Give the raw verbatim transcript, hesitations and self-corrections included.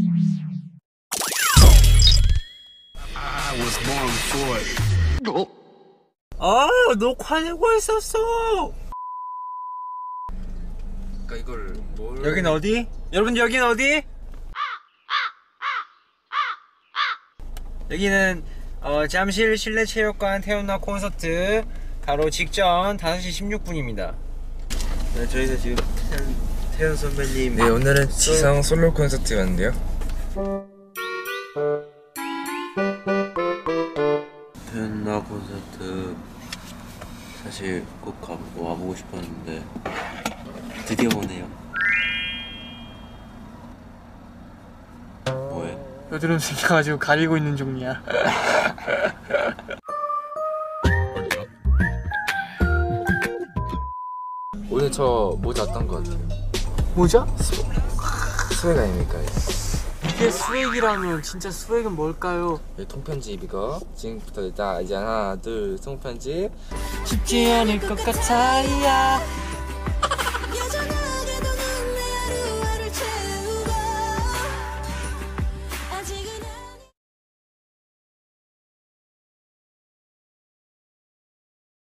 아, 너 화내고 있었어. 그러니까 이걸 뭘... 여긴 어디? 여러분 여긴 어디? 여기는 어, 잠실 실내체육관 태연나 콘서트 바로 직전 다섯 시 십육 분입니다. 네, 저희는 지금 태연, 태연 선배님. 네, 오늘은 지성 솔로 콘서트였는데요. 태연나 콘서트 사실 꼭 가보고 와보고 싶었는데 드디어 오네요. 뭐해? 여드름 생겨가지고 가리고 있는 중이야. 오늘 저 모자 어떤 거 같아요? 모자? 스웩 아닙니까? 이게 스웩이라면 진짜 스웩은 뭘까요? 이 통편집 이거 지금부터 일단 이제 하나 둘 통편집 쉽지 않을 것 같아야